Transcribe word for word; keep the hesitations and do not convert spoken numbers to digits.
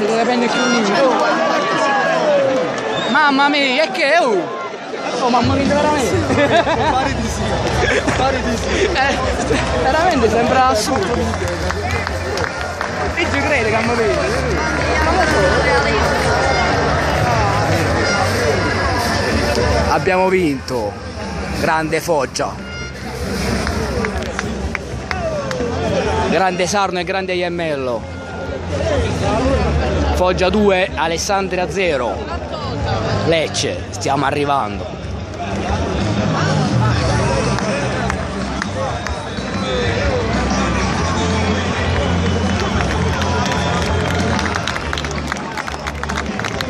non ne prende più niente. Oh. Mamma mia, e che? Oh, oh mamma mia, veramente. Pare di sì, pare di sì. Eh, veramente sembra assurdo. E ci crede che mi vede. Abbiamo vinto, grande Foggia, grande Sarno e grande Iemmello. Foggia due, Alessandria zero. Lecce, stiamo arrivando.